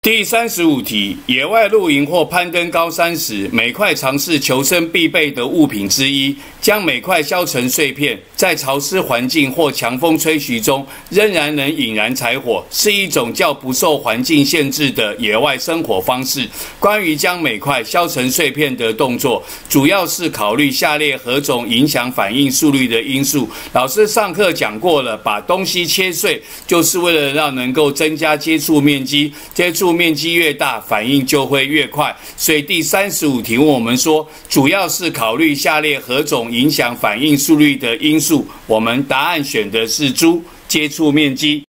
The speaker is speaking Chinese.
第35题，野外露营或攀登高山时，镁块常是求生必备的物品之一。将镁块削成碎片，在潮湿环境或强风吹袭中，仍然能引燃柴火，是一种较不受环境限制的野外生活方式。关于将镁块削成碎片的动作，主要是考虑下列何种影响反应速率的因素。老师上课讲过了，把东西切碎，就是为了让能够增加接触面积，接触面积越大，反应就会越快。所以第35题问我们说，主要是考虑下列何种影响反应速率的因素。我们答案选的是猪，接触面积。